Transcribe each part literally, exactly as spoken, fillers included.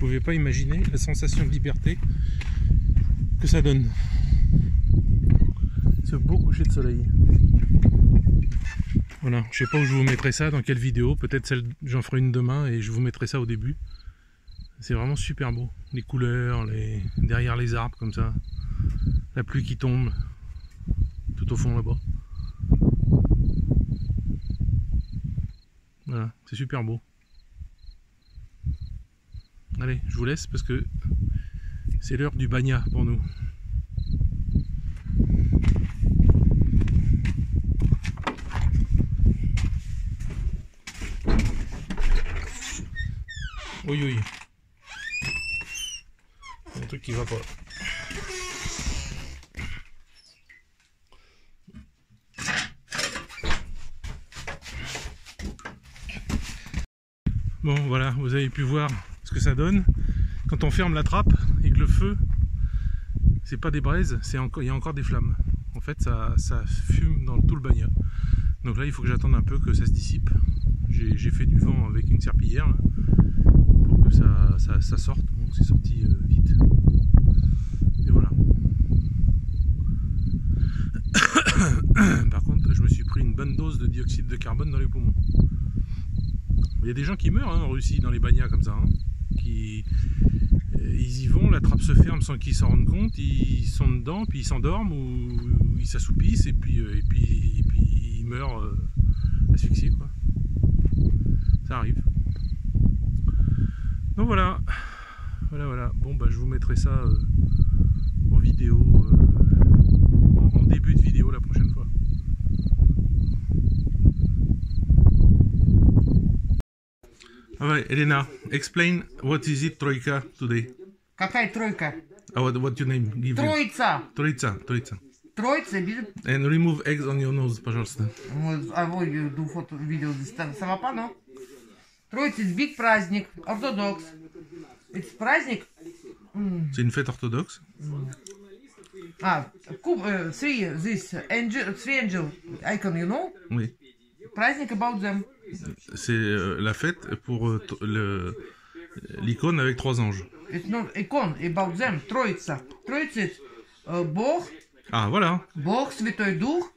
pouvez pas imaginer la sensation de liberté que ça donne. Ce beau coucher de soleil. Voilà, je sais pas où je vous mettrai ça, dans quelle vidéo, peut-être celle, j'en ferai une demain et je vous mettrai ça au début. C'est vraiment super beau, les couleurs, les... derrière les arbres comme ça, la pluie qui tombe, tout au fond là-bas. Voilà, c'est super beau. Allez, je vous laisse parce que c'est l'heure du banya pour nous. Oui, oui. Il y a un truc qui va pas. Bon, voilà, vous avez pu voir ce que ça donne. Quand on ferme la trappe et que le feu, c'est pas des braises, c'est encore, il y a encore des flammes. En fait, ça, ça fume dans tout le banya. Donc là, il faut que j'attende un peu que ça se dissipe. J'ai fait du vent avec une serpillière là, pour que ça, ça, ça sorte. Bon, c'est sorti euh, vite. Et voilà. Par contre, je me suis pris une bonne dose de dioxyde de carbone dans les poumons. Il y a des gens qui meurent hein, en Russie dans les bagnas comme ça. Hein, qui, ils y vont, la trappe se ferme sans qu'ils s'en rendent compte, ils sont dedans, puis ils s'endorment ou, ou ils s'assoupissent et puis, et, puis, et puis ils meurent euh, asphyxiés, quoi. Ça arrive. Donc voilà. Voilà, voilà. Bon, bah je vous mettrai ça euh, en vidéo, euh, en, en début de vidéo la prochaine fois. Alright, Elena, explain what is it Troika today? Какая тройка? Uh, what, what your name? Give Троица. Troitsa, Troitsa. Троица. And remove eggs on your nose, пожалуйста. А вот do photo video ça va pas, non? Троица, it's big праздник, orthodox. It's праздник. C'est une fête orthodoxe. Ah, three this angel, three angel icon, you know? Oui. Праздник about them. C'est euh, la fête pour euh, le l'icône avec trois anges. It's not icon about them. Троица. Троица, it's uh, Бог. Ah voilà. Бог, Святой Дух.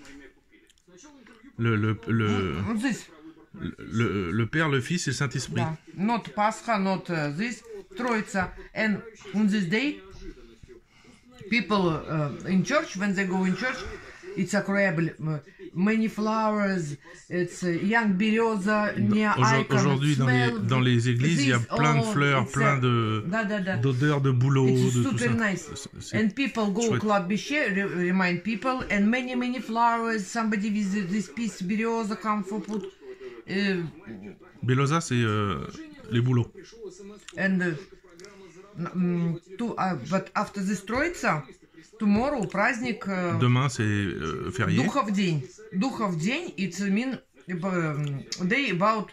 Le le le Mm, this. le, le, le Père, le Fils et le Saint-Esprit. Да. Not Pascha, not uh, this. Троица. And on this day, people uh, in church, when they go in church, it's incredible. Uh, many flowers, it's uh, young bereza, near icon. Aujourd'hui, dans les, dans les églises, il y a plein de fleurs, oh, plein de d'odeurs de bouleau, it's de super tout ça. nice. And people go chouette. Club Biche, re remind people, and many, many flowers. Somebody with this piece bereza come for put. Uh, Beloza, c'est euh, les bouleaux. and uh, um, to, uh, but after this Троица, tomorrow праздник. Uh, Demain, c'est euh, férié. Духов день. Духов день, it's mean um, day about.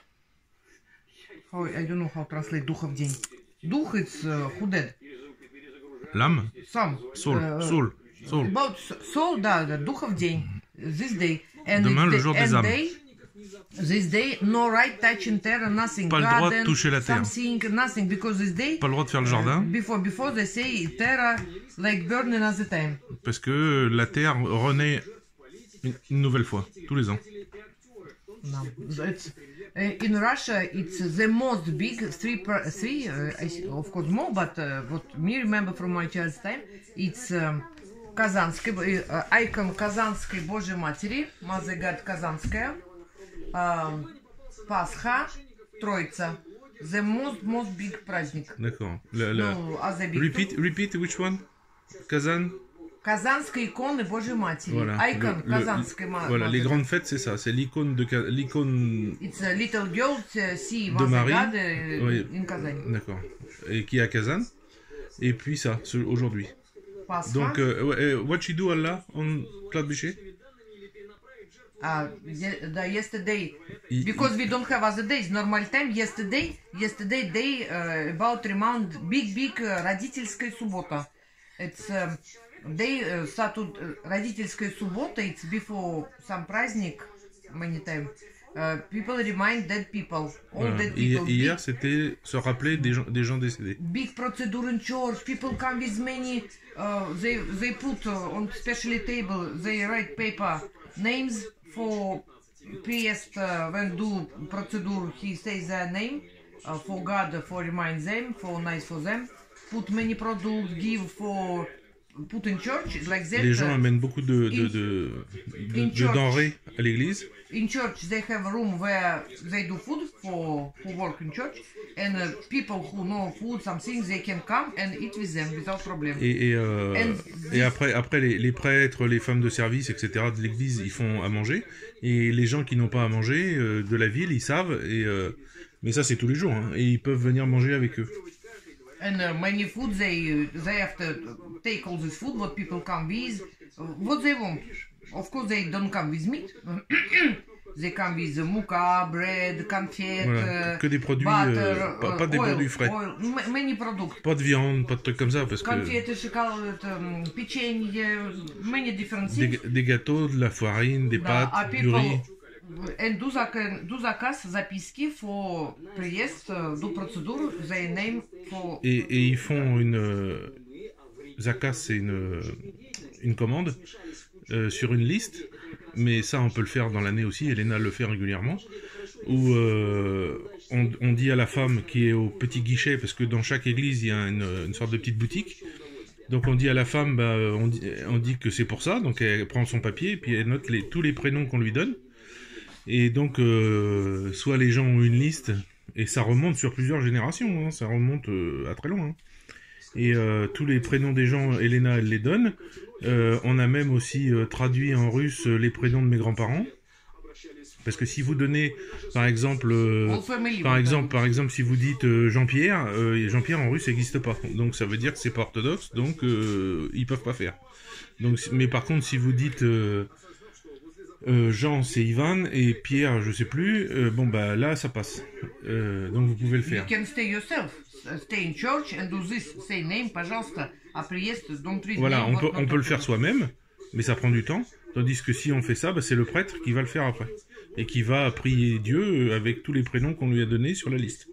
How, I don't know how to translate Духов день. Дух, it's uh, who dead. L'âme. Some. Soul. Uh, Soul. Soul. About soul, да, да, Духов день. This day. And Demain, le the, jour and des âmes. Day, this day, no right touching terra, nothing. Pas le garden, droit de toucher la terre. Something, nothing, because this day. Pas le droit de faire le jardin. Uh, before, before they say terra like burning at the time. Parce que la terre renaît une, une nouvelle fois, tous les ans. No, it's, uh, in Russia, it's the most big three, per, three uh, of course more, but uh, what me remember from my child's time, it's um, Казанской, uh, icon Казанской Божьей Матери, Mother God Казанская, um, Pascha, Троица, the most most big праздник. D'accord. No, repeat, repeat which one? Kazan. Казанская icône Божьей Матери. Voilà. Icon le, Казанской Матери. Voilà, les grandes fêtes, c'est ça. C'est l'icône de l'icône. It's a little girl, see, de Marie. God, uh, oui. in Kazan. D'accord. Et qui est à Kazan. Et puis ça, aujourd'hui. Donc, uh, what she do Allah on Club Biche? Uh, the yesterday, because we don't have other days, normal time, yesterday, yesterday day uh, about remind big, big uh, родительская суббота. It's uh, day, uh, Saturday, uh, родительская суббота, it's before some праздник, many time. uh, people remind dead people, all Voilà. dead Et, people. et hier, c'était se rappeler des gens, des gens décédés. Big procedure in church. People come with many. Uh, they they put uh, on specially table. They write paper names for priest uh, when do procedure. He says their name uh, for God, for remind them, for nice for them. Put many products, give for put in church like that. Les gens uh, amènent beaucoup de, de, in- de, de- in de church. denrées à l'église. In church, they have a room where they do food for who work in church, and uh, people who know food, something, they can come and eat with them without problem. Et, et, euh, And et après, après les, les prêtres, les femmes de service, et cetera de l'église, ils font à manger. Et les gens qui n'ont pas à manger euh, de la ville, ils savent. Et, euh, mais ça, c'est tous les jours. Hein, et ils peuvent venir manger avec eux. And uh, many food they uh, they have to take all this food what people come with, uh, what they want. Of course, they don't come with meat. They come with uh, mouka, bread, confet, Voilà, uh, que des produits, butter, euh, pas, pas uh, des oil, produits frais. oil, ma- many products. Pas de viande, pas de trucs comme ça, parce que Конфеты, шоколад, um, печенье, many different things. des, des gâteaux, de la farine, des Да, а pâtes, du riz. people and do, zak- do заказ записки for приезд, uh, do процедуру, they name for Et, et ils font une... Euh, zakas, c'est une, une commande euh, sur une liste. Mais ça, on peut le faire dans l'année aussi. Elena le fait régulièrement. Où euh, on, on dit à la femme qui est au petit guichet, parce que dans chaque église, il y a une, une sorte de petite boutique. Donc on dit à la femme, bah, on, dit, on dit que c'est pour ça. Donc elle prend son papier et puis elle note les, tous les prénoms qu'on lui donne. Et donc, euh, soit les gens ont une liste, et ça remonte sur plusieurs générations, hein, ça remonte euh, à très loin. Hein. Et euh, tous les prénoms des gens, Elena, elle les donne. Euh, on a même aussi euh, traduit en russe les prénoms de mes grands-parents. Parce que si vous donnez, par exemple, euh, all family. par exemple, par exemple, si vous dites euh, Jean-Pierre, euh, Jean-Pierre en russe n'existe pas. Donc ça veut dire que c'est pas orthodoxe, donc euh, ils peuvent pas faire. Donc, mais par contre, si vous dites euh, euh, Jean, c'est Ivan, et Pierre, je sais plus, euh, bon bah là, ça passe. Euh, donc vous pouvez le You faire. can stay yourself, uh, stay in church and do this, say name, пожалуйста, а приезд, don't read Voilà, name, on what peut, not on peut le to faire soi-même, mais ça prend du temps. Tandis que si on fait ça, bah, c'est le prêtre qui va le faire après. Et qui va prier Dieu avec tous les prénoms qu'on lui a donnés sur la liste.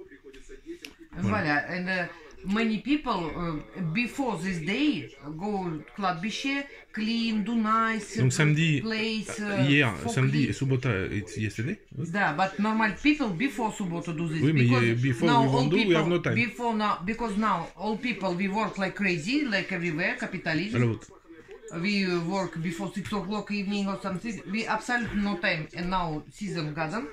Voilà, and uh, many people uh, before this day go кладбище, clean, do nice, Donc samedi, place, uh, hier, for samedi, clean. Subota, it's yesterday. Да, but normal people before Subota do this. Oui, mais because before now we all won't do, we people, have no time. Before now, because now all people we work like crazy, like everywhere, capitalism. À la vôtre. We uh, work before six o'clock evening or something. We absolutely no time. And now season garden.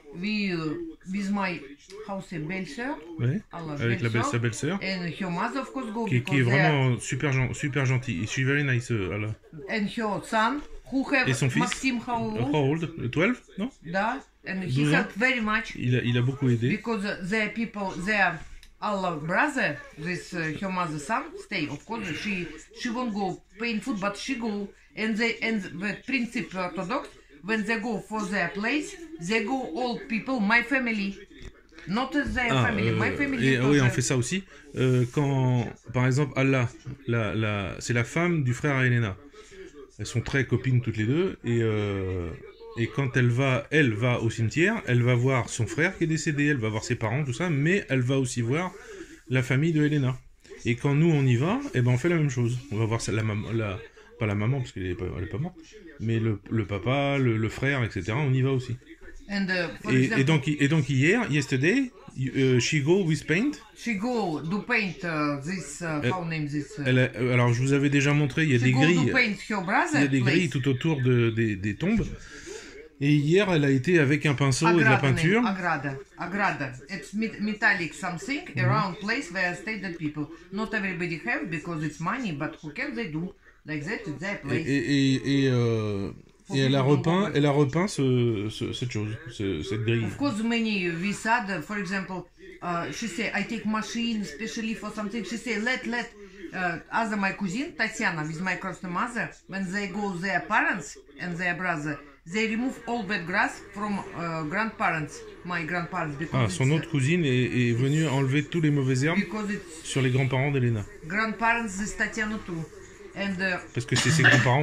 We uh, with my house belle-sœur. Ouais, Allah, avec la belle, sa belle-sœur. And her mother of course go Qui, because qui est they are- vraiment super, gen- super gentille. She's very nice, euh, Allah. and her son who have Et son fils, Maxim how uh, old? how old? douze, non? Да. And he douze ans. helped very much Il a, il a beaucoup aidé. because their people, their Allah brother, this uh, her mother's son stay. Of course she she won't go paying food, but she go and they and the principle Orthodox when they go for their place, they go all people, my family, not their Ah, family, euh, my family. et, because, oui, uh, on fait ça aussi. Euh, quand, par exemple, Allah, la, la, c'est la femme du frère à Elena. Elles sont très copines toutes les deux. Et, euh, et quand elle va, elle va au cimetière, elle va voir son frère qui est décédé, elle va voir ses parents, tout ça, mais elle va aussi voir la famille de Elena. Et quand nous on y va, eh ben on fait la même chose. On va voir la maman, la, pas la maman parce qu'elle est pas, elle est pas morte, mais le, le papa, le, le frère, et cetera. On y va aussi. and uh, for Et, example, et donc, et donc hier, yesterday, uh, she go with paint. she go do paint uh, this uh, how name this. Uh, Elle a- euh, alors je vous avais déjà montré, il y a she des go do grilles, paint her brother. il y a des place. grilles tout autour de, des, des tombes. Et hier, elle a été avec un pinceau et de la Agrada name, peinture. Agrada, Agrada. It's met- metallic something around place where stay the people. Not everybody have because it's money, but who can they do like that? It's their Et, place. et, et, et, euh, et elle a repeint, elle a repeint ce, ce- cette chose, ce- cette grille. Of course, many we said, for example, uh, she say I take machine specially for something. She say let let. Uh, other my cousin Tatiana with my crusty mother when they go their parents and their brother they remove all bad grass from uh, grandparents my grandparents because Ah, it's, son autre cousine est, est venue enlever tous les mauvaises herbes because it's sur les grands-parents d'Elena. grandparents this Tatiana too and uh, Parce que c'est ses grands-parents aussi.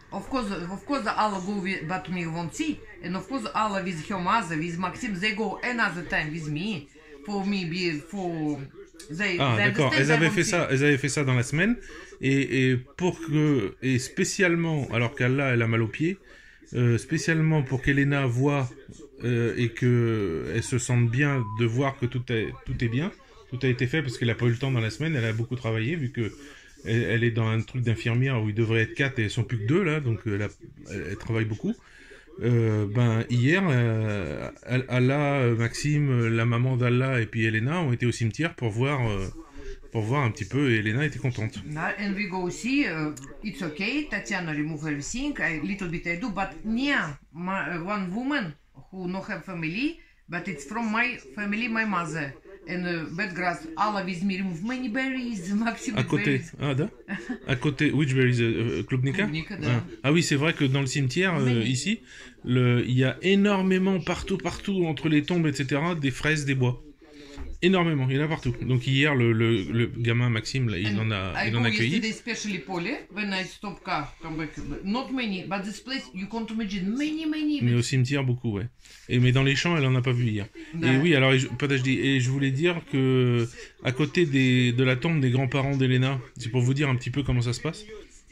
Of course, of course, Allah go with, but me won't see, and of course, Allah with her mother, with Maxim, they go another time with me, for me, be for they. Ah, they d'accord. understand Elles they avaient won't fait see. ça. Elles avaient fait ça dans la semaine, et, et pour que, et spécialement, alors qu'Allah elle a mal aux pieds, euh, spécialement pour qu'Elena voit euh, et que elle se sente bien de voir que tout est tout est bien, tout a été fait parce qu'elle a pas eu le temps dans la semaine. Elle a beaucoup travaillé vu que Elle, elle est dans un truc d'infirmière où il devrait être quatre et elles sont plus que deux là, donc elle, a, elle, elle travaille beaucoup. Euh, ben hier, euh, Allah, Maxime, la maman d'Allah et puis Elena ont été au cimetière pour voir, euh, pour voir un petit peu. Et Elena était contente. And we go see. Uh, it's okay. Tatiana remove everything. I little bit I do, but yeah, my, uh, one woman who no have family, but it's from my family, my mother. And uh, bad grass, Allah with me remove many berries, Maxime À côté, berries. ah, da à côté, which berries, euh, Klubnika Klubnika, da. ah. ah oui, c'est vrai que dans le cimetière, euh, ici, le, il y a énormément, partout, partout, entre les tombes, et cetera, des fraises, des bois. Énormément, il y en a partout. Donc hier, le, le, le gamin Maxime, là, il And en a, I il go en a accueilli. yesterday, especially Polly, when I stop car, come back. Not many, but this place, you can't imagine, many, many. Mais au cimetière, beaucoup, ouais. Et, mais dans les champs, elle en a pas vu hier. Ouais. Et oui, alors, et je, pas d'H D, et je voulais dire que, à côté des, de la tombe des grands-parents d'Elena, c'est pour vous dire un petit peu comment ça se passe.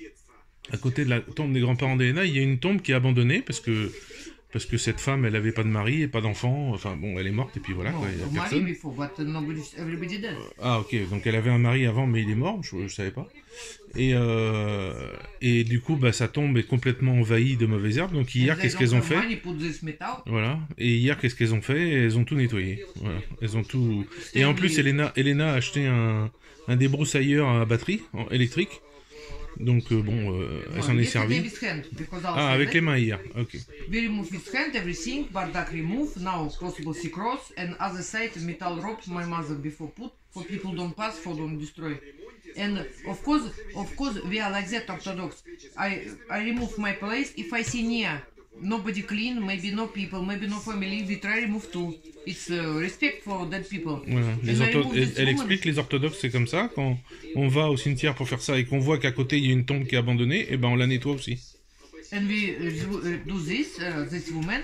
À côté de la tombe des grands-parents d'Elena, il y a une tombe qui est abandonnée parce que, parce que cette femme, elle avait pas de mari et pas d'enfant. Enfin, bon, elle est morte et puis voilà, No, quoi, il y a married personne. before, but nobody, everybody dead. Ah, ok, donc elle avait un mari avant, mais il est mort, je, je savais pas. Et, euh, et du coup, bah, sa tombe est complètement envahie de mauvaises herbes. Donc hier, And qu'est-ce they qu'elles don't ont have fait? money, put this metal. Voilà. Et hier, qu'est-ce qu'elles ont fait? Elles ont tout nettoyé. Voilà. Elles ont tout. Et en plus, Elena, Elena a acheté un, un débroussailleur à batterie en- électrique. Donc euh, bon, euh, elle s'en est Yesterday servie. with hand, because Ah, also avec that- les mains hier. Ok. We remove with hand everything, bardak remove, now possible see cross, and other side metal rope my mother before put, for people don't pass, for don't destroy. And of course, of course, we are like that Orthodox. I I remove my place, if I see near, nobody clean, maybe no people, maybe no family, we try remove too. It's uh, respect for dead people. Voilà. Les And I ortho- remove elle, this elle woman. explique les orthodoxes, c'est comme ça. Quand on va au cimetière pour faire ça et qu'on voit qu'à côté il y a une tombe qui est abandonnée, et ben on la nettoie aussi. And we uh, do this, uh, this woman,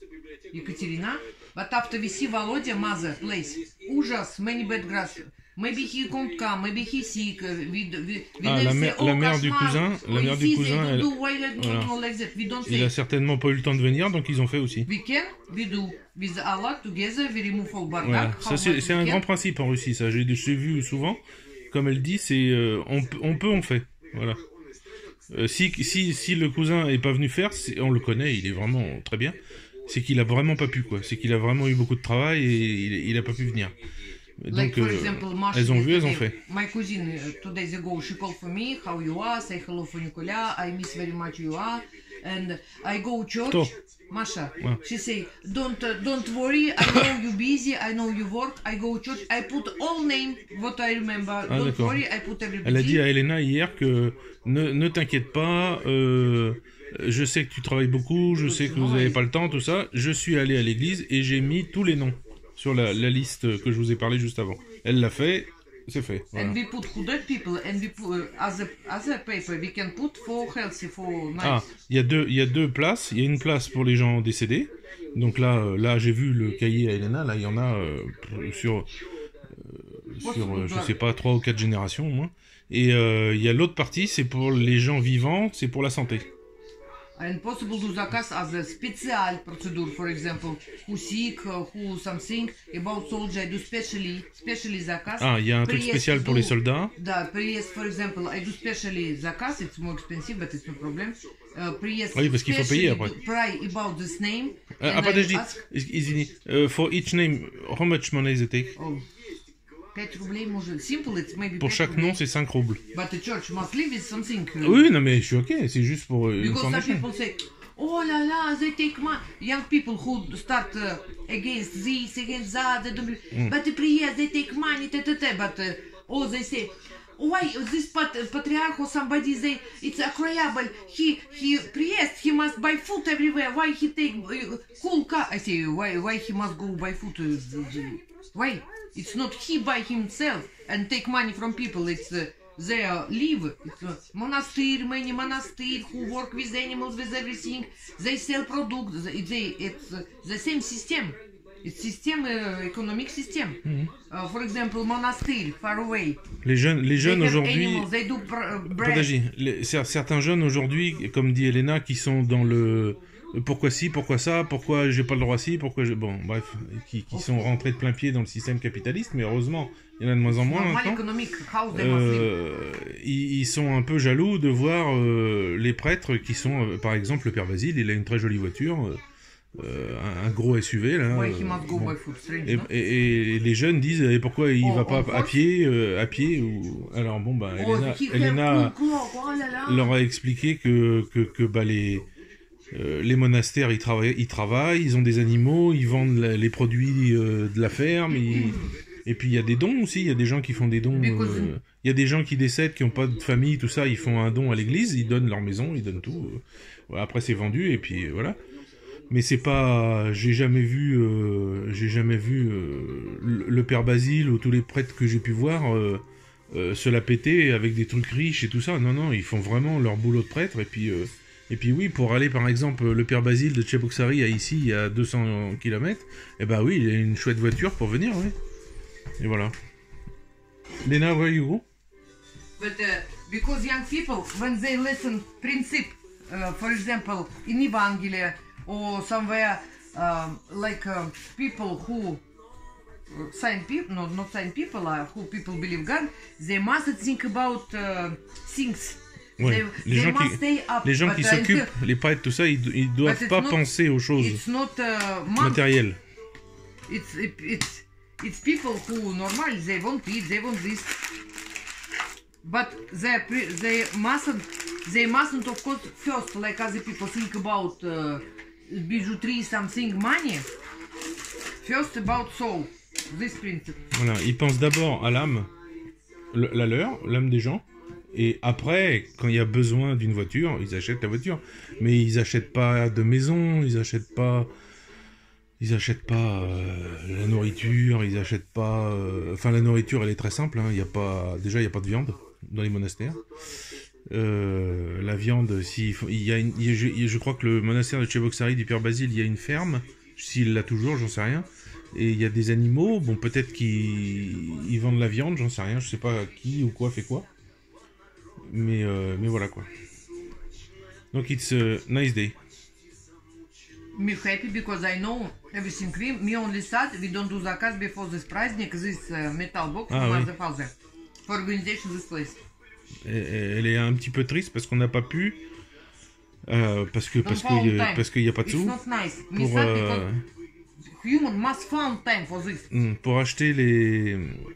Ekaterina. But after we see Volodya, mother, place, ужас, many bad grass. Maybe he can't come, maybe he sick. uh, We, we, we Ah, never la say, mère- oh, la mère du кошмар, cousin- la oh, mère du ici, cousin, they elle- don't do, why they don't voilà. know like that? We don't Il say. a certainement pas eu le temps de venir, donc ils ont fait aussi. We can, we do. With Allah together, we remove all bardak. Voilà. how Ça, c'est much c'est we un can. grand principe en Russie, ça. J'ai j'ai vu souvent. Comme elle dit, c'est euh, on, peut- on peut, on fait. Voilà. Euh, si, si, si le cousin est pas venu faire, c'est- on le connaît, il est vraiment très bien. C'est qu'il a vraiment pas pu, quoi. C'est qu'il a vraiment eu beaucoup de travail et il, il a pas pu venir. Like Donc, for euh, example, Masha elles ont vu, elles ont yesterday, fait. My cousin uh, two days ago she called for me. How you are? Say hello for Nicola. I miss very much you are. And I go church. Кто? Masha. Ah. She say, don't uh, don't worry. I know you busy. I know you work. I go church. I put all name what I remember. Ah, don't d'accord. worry. I put everybody. Elle a dit à Elena hier que ne, ne t'inquiète pas, euh, je sais que tu travailles beaucoup, je sais que vous n'avez pas le temps, tout ça. Je suis allé à l'église et j'ai mis tous les noms sur la, la liste que je vous ai parlé juste avant. Elle l'a fait, c'est fait. Voilà. And we put who dead people and we put uh, other other paper we can put for healthy for nice. Ah, il y a deux, il y a deux places. Il y a une place pour les gens décédés. Donc là, euh, là, j'ai vu le cahier à Elena. Là, il y en a euh, sur, euh, sur, euh, je sais pas, trois ou quatre générations au moins. Et euh, il y a l'autre partie, c'est pour les gens vivants, c'est pour la santé. And possible do заказ as a special procedure, for example, who sick, uh, who something about soldier, I do specially, specially заказ. Ah, il y a un truc Приезд spécial pour les do- soldats. Да, приезд, for example, I do specially заказ, it's more expensive, but it's no problem. Uh, приезд Oui, parce qu'il faut payer specially après. do Pray about this name. Ah, and pas I d'H D. ask- Извини. Uh, for each name, how much money they take? Oh, пять рублей, может. Simple, it's maybe Pour пять chaque рублей. nom, c'est cinq roubles. But the church must live with something. uh, Oui, non, mais je suis ok, c'est juste pour euh, une Because some formation. people say, oh la la, they take money. Young people who start uh, against this, against that, they don't, Mm. but the prayers, they take money, t -t -t. But uh, oh, they say, why this pat patriarch or somebody say it's incredible. He he priest, he must buy food everywhere. Why he take uh, cool car? I say, why why he must go buy food? Uh, why? It's not he by himself and take money from people. It's uh, they uh, live. It's a monastery, many monastery who work with animals, with everything. They sell products. They, they it's uh, the same system. It's system, uh, economic system. Mm-hmm. uh, for example, monastery far away. Les jeunes, les jeunes aujourd'hui. They do bread. Les, certains jeunes aujourd'hui, comme dit Elena, qui sont dans le pourquoi ci, pourquoi ça, pourquoi j'ai pas le droit ci, pourquoi je... Bon, bref, qui, qui sont rentrés de plein pied dans le système capitaliste, mais heureusement, il y en a de moins en moins maintenant. Euh, ils, ils sont un peu jaloux de voir euh, les prêtres qui sont, euh, par exemple, le Père Basile, il a une très jolie voiture, euh, euh, un, un gros S U V, là. Euh, bon. et, et, et les jeunes disent, et pourquoi il oh, va pas à pied, euh, à pied ou... Alors bon, bah, oh, Elena, Elena leur a expliqué que, que, que bah, les... Euh, les monastères, ils travaillent, ils travaillent, ils ont des animaux, ils vendent la, les produits euh, de la ferme, ils... et puis il y a des dons aussi, il y a des gens qui font des dons, il euh, y a des gens qui décèdent, qui n'ont pas de famille, tout ça, ils font un don à l'église, ils donnent leur maison, ils donnent tout, euh, après c'est vendu, et puis voilà. Mais c'est pas, j'ai jamais vu, euh, j'ai jamais vu euh, le, le Père Basile ou tous les prêtres que j'ai pu voir euh, euh, se la péter avec des trucs riches et tout ça, non, non, ils font vraiment leur boulot de prêtre, et puis... Euh, Et puis oui, pour aller par exemple, le Père Basile de Cheboksary à ici, il y a deux cents kilomètres, et bah oui, il a une chouette voiture pour venir, oui. Et voilà. Lena, where you go? But uh, because young people, when they listen principle, uh, for example, in Evangelion, or somewhere, um, like uh, people who, uh, sign people, no, not sign people, uh, who people believe God, they must think about uh, things. Ouais. Les, gens qui, up, les gens qui s'occupent, uh, les prêtres, tout ça, ils, ils doivent pas not, penser aux choses not, uh, matérielles. It's, it's, it's people who normally they want eat, they want this, but they they mustn't they mustn't of course first like other people think about uh, bijouterie, something money. First about soul, this principle. Voilà, ils pensent d'abord à l'âme, la leur, l'âme des gens. Et après, quand il y a besoin d'une voiture, ils achètent la voiture. Mais ils achètent pas de maison, ils achètent pas, ils achètent pas euh, la nourriture, ils achètent pas. Euh... Enfin, la nourriture, elle est très simple. Hein. Il y a pas, déjà, il y a pas de viande dans les monastères. Euh, la viande, si il y a, une... il y a je... je crois que le monastère de Cheboksary du Père Basile, il y a une ferme. S'il l'a toujours, j'en sais rien. Et il y a des animaux. Bon, peut-être qu'ils ils vendent la viande, j'en sais rien. Je sais pas qui ou quoi fait quoi. Mais, euh, mais voilà quoi. Donc it's a nice day. Me happy because I know everything clean. Me only sad we don't do zakaz before this prazdnik, this uh, metal box ah, from oui. the father for organization this place. Et, elle est un petit peu triste parce qu'on n'a pas pu euh, parce que parce que parce qu'il n'y a pas de sous. It's not nice. Pour euh, human must find time for this. Pour acheter les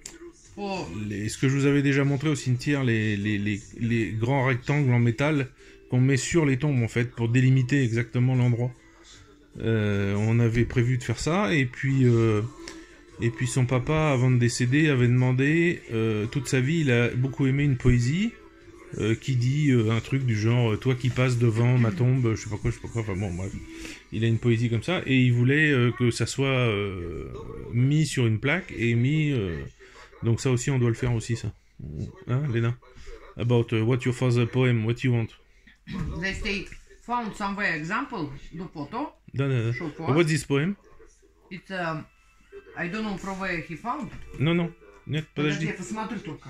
Les, ce que je vous avais déjà montré au cimetière, les, les, les, les grands rectangles en métal qu'on met sur les tombes en fait pour délimiter exactement l'endroit. Euh, on avait prévu de faire ça et puis euh, et puis son papa avant de décéder avait demandé euh, toute sa vie, il a beaucoup aimé une poésie euh, qui dit euh, un truc du genre toi qui passes devant ma tombe, je sais pas quoi, je sais pas quoi. Enfin bon bref, il a une poésie comme ça et il voulait euh, que ça soit euh, mis sur une plaque et mis euh, donc ça aussi, on doit le faire aussi, ça. Hein, Lena? About uh, what your father poem, what you want? They say, found somewhere example, do photo. Да, да, да. What's this poem? It's, um, I don't know from where he found. No, no. Нет, подожди. Подожди, я посмотрю только.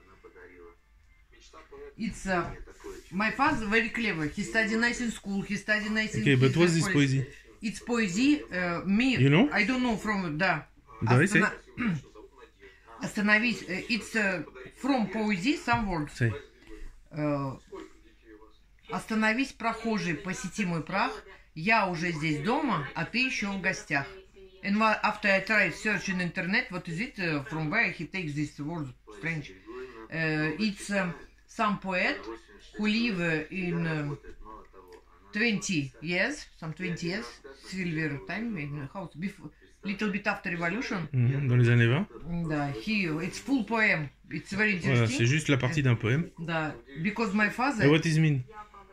It's, uh, my father very clever. He studied nice in school, he studied nice in... Okay, but what's this poesy? It's poesy, uh, me... You know? I don't know from, да. Давай, say. Остановись. It's uh, from poesy, some words. Uh, остановись, прохожий, посети мой прах. Я уже здесь дома, а ты еще в гостях. And after I tried searching internet, what is it? Uh, from where he takes this word? Strange. Uh, it's um, some poet who live uh, in uh, twenty years, some twenty years, silver time in house before. Little bit after revolution. Mmh, dans les années vingt. Да, he, it's full poem. It's very interesting. Voilà, c'est juste la partie d'un poème. Да, because my father. And what does it mean?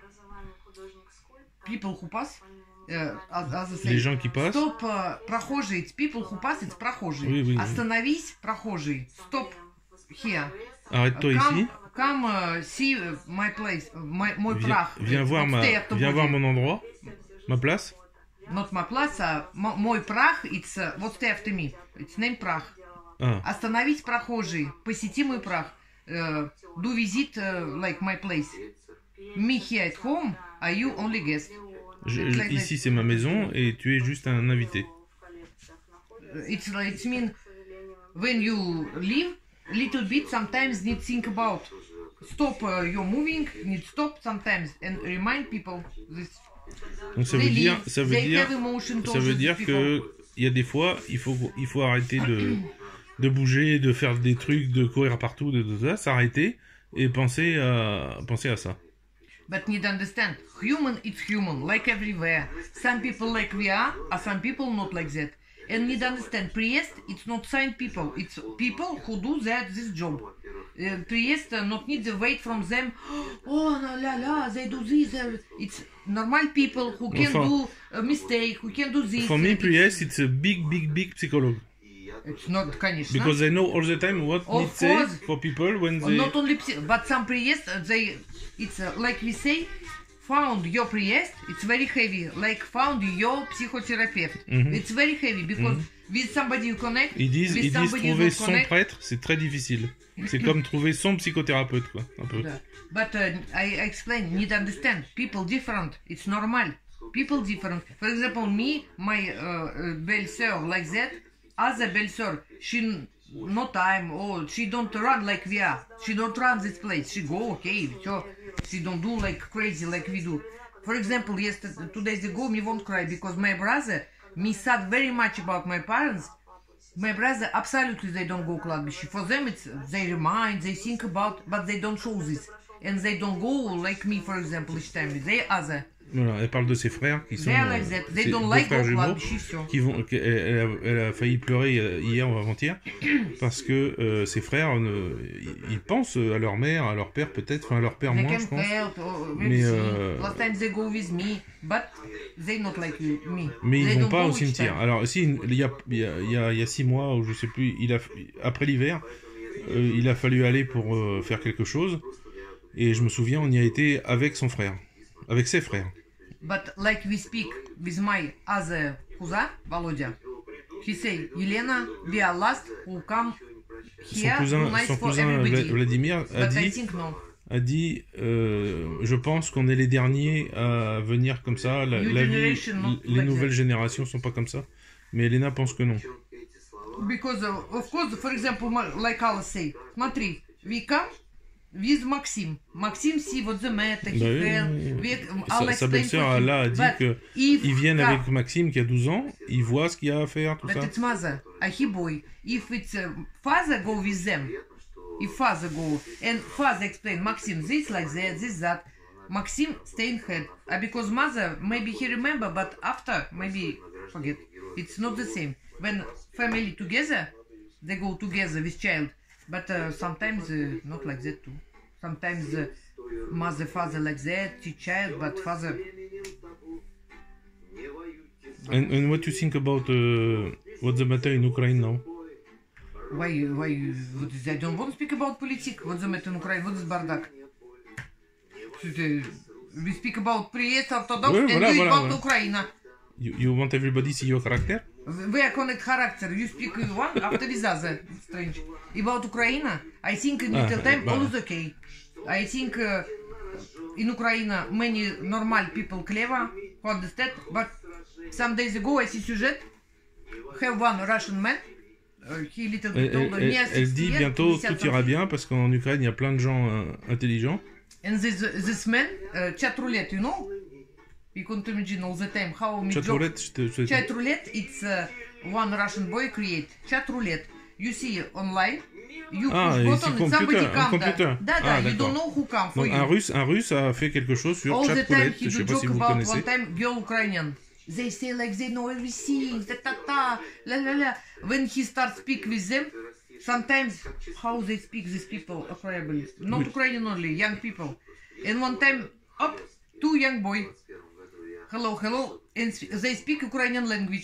People who pass. Uh, as I say, les gens qui passent. Stop, uh, прохожий. It's people who pass. It's прохожий. Oui, oui, Остановись, oui. прохожий. Stop here. Arrête-toi come, ici. come uh, see uh, my place, uh, my, мой Viens, прах. viens voir ma, viens voir mon endroit, ma place. Not my place, uh, мой прах, it's uh, вот stay after me. It's name прах. Ah. Остановить прохожий, посети мой прах. Uh, do visit uh, like my place. Me here at home, are you only guest? Je, je, ici c'est ma maison et tu es juste un invité. It's it's mean when you leave, little bit sometimes need think about. Stop uh, your moving, need stop sometimes and remind people this. Donc ça veut dire, ça veut dire, ça veut dire que il y a des fois, il faut, il faut arrêter de, de bouger, de faire des trucs, de courir partout, de, de, de ça, s'arrêter et penser à, penser à ça. But need understand, human it's human, like everywhere. Some people like we are, or some people not like that. And need understand, priest it's not signed people, it's people who do that this job. Uh, priest uh, not need to wait from them. Oh no, la la, they do this. Uh, it's normal people who can For, do a mistake, who can do this. For me, uh, priest it's a big, big, big psychologue. It's not, конечно. Because they know all the time what Of needs say course. for people when they. Not only, psy- but some priest uh, they, it's uh, like we say, found your priest. It's very heavy. Like found your psychotherapist. Mhm. It's very heavy because with somebody you connect. Ils disent, with ils disent somebody you trouver not son connect. prêtre, c'est très difficile. C'est comme trouver son psychothérapeute, quoi, un peu. But uh, I explain, need understand, people different, it's normal, people different. For example, me, my uh, uh, belle-sœur like that, other belle-sœur, she n- no time, oh, she don't run like we are, she don't run this place, she go, okay, so she don't do like crazy like we do. For example, yesterday, two days ago, me won't cry because my brother, me sad very much about my parents. My brother, absolutely, they don't go кладбище. For them, it's they remind, they think about, but they don't show this, and they don't go like me, for example, each time. They other. Voilà, elle parle de ses frères qui sont They are like euh, that. They ses don't deux like frères go jumeaux кладбище, всё. qui vont. Elle, elle a, elle a failli pleurer euh, hier ou avant-hier parce que euh, ses frères, euh, ils, ils pensent à leur mère, à leur père peut-être, enfin à leur père They moins, can je pense. help, or maybe Mais, see. euh, Last time they go with me, but they not like me. Mais They ils vont don't pas go au each cimetière. time. Alors si il y a, il y a, il y a, il y a six mois ou je sais plus, il a après l'hiver, euh, il a fallu aller pour euh, faire quelque chose et je me souviens, on y a été avec son frère, avec ses frères. But like we speak with my other cousin, Volodya, he say, Елена, we are last who come Son here, cousin, nice son for cousin everybody. Vla- Vladimir a But I dit, think no. a dit, euh, je pense qu'on est les derniers à venir comme ça. La, New la vie, generation, not les like nouvelles that. générations sont pas comme ça. Mais Elena pense que non. Because, uh, of course, for example, ma- like Alice say, смотри, we come with Maxim. Maxim see what the matter, he Bah oui, help, oui, oui. we- Sa, I'll sa explain belle-sœur for him. là a dit But que if ils viennent car- avec Maxime qui a douze ans, ils voient ce qu'il y a à faire, tout But ça. it's mother, a he boy. If it's uh, father go with them, if father go, and father explain, Maxim this like that, this that, Maxim stay in head. Uh, because mother, maybe he remember, but after, maybe forget. It's not the same. When family together, they go together with child. But uh, sometimes uh, not like that too. Sometimes uh, mother, father like that, the child, but father. And, and what you think about uh, what's the matter in Ukraine now? Why, why, what is, I don't want to speak about politics. What's the matter in Ukraine? What is bardак? We speak about priest Orthodox Oui, and voilà, you voilà, about voilà. Ukraine. You, you want everybody see your character? We are connect character. You speak one after this other. Strange. About Ukraine, I think in little Ah, time bah. all is okay. I think uh, in Ukraine many normal people clever who understand. But some days ago I see sujet have one Russian man. Uh, he little Elle, bit older, elle- near elle sixty dit years, bientôt fifty tout ira something. bien parce qu'en Ukraine il y a plein de gens euh, intelligents. And this this man, uh, chat roulette, you know? You can't imagine all the time how me Chat joke. roulette, je te, je te- Chat roulette, it's uh, one Russian boy create. Chat roulette. You see online, you Ah, push et button c'est and computer, somebody un come computer. there. Da, da, Ah, you d'accord. don't know who come for Donc, you. un russe, un russe a fait quelque chose sur All chat the time roulette, he je do sais pas joke si vous about connaissez. one time girl Ukrainian. They say like they know everything, ta ta ta, la la la. When he starts speak with them, sometimes how they speak these people incredible. Not Ukrainian only, young people. And one time, up, two young boy. Hello, hello, and sp- they speak Ukrainian language.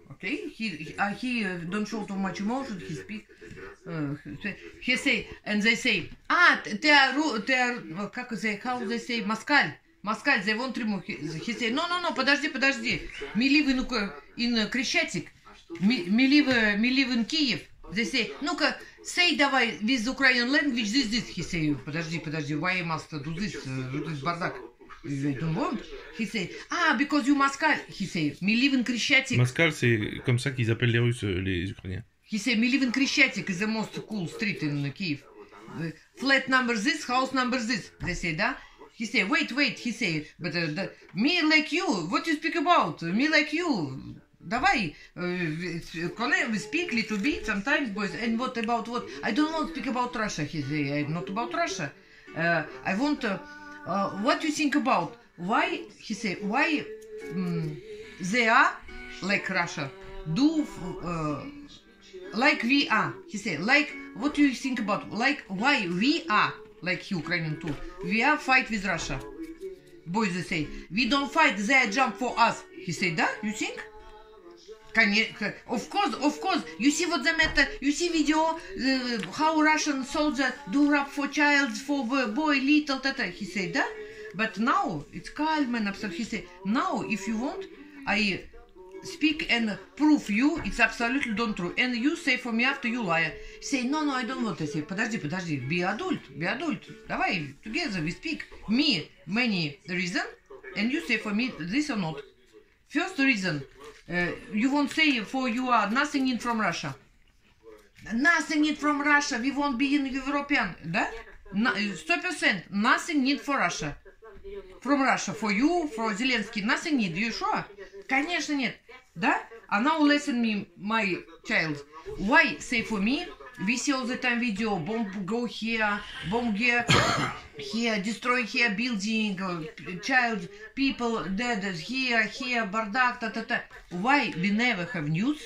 Okay, he uh, he uh, don't show too much emotion. He speak. Uh, he say, and they say, ah, they are, they are, как they, how they say, Москаль, Москаль, they won't remove. He, he say, no, no, no, подожди, подожди. Me live in, in Крещатик. Me, me live, me live in Kiev. They say, ну-ка, say давай with Ukrainian language this, this. He say, подожди, подожди, why must do this, uh, this бардак? They don't want. He say, ah, because you Москаль. He say, me live in Крещатик. Москаль, c'est comme ça qu'ils appellent les Russes, les Ukrainiens. He say, me live in Крещатик, is the most cool street in Kiev. Uh, flat number this, house number this. They say, да? He say, wait, wait. He say, but uh, the, me like you. What you speak about? Me like you. Давай, uh, we speak little bit sometimes, boys. And what about what? I don't want to speak about Russia. He say, not about Russia. Uh, I want. Uh, uh, what you think about? Why? He say, why um, they are like Russia? Do uh, like we are. He say, like what do you think about? Like why we are like Ukrainian too? We are fight with Russia. Boys, they say, we don't fight. They jump for us. He say, да? You think? Of course, of course. You see what the matter? You see video uh, how Russian soldier do rap for child, for boy, little tata. He said that, but now it's calm and absurd. He said now if you want, I speak and prove you it's absolutely don't true. And you say for me after you liar. Say no, no, I don't want to say. Подожди, подожди. Be adult, be adult. Давай together we speak. Me many reason, and you say for me this or not. First reason. Uh, you won't say for you are nothing in from Russia. Nothing in from Russia. We won't be in European. Да? Сто процентов. Nothing need for Russia. From Russia. For you, for Zelensky. Nothing need. You sure? Конечно нет. Да? And now listen me, my child. Why say for me? We see all the time video. Bomb go here. Bomb here. Here. Destroy here. Building. Uh, child. People dead. Here. Here. Bardak. Ta ta ta. Why we never have news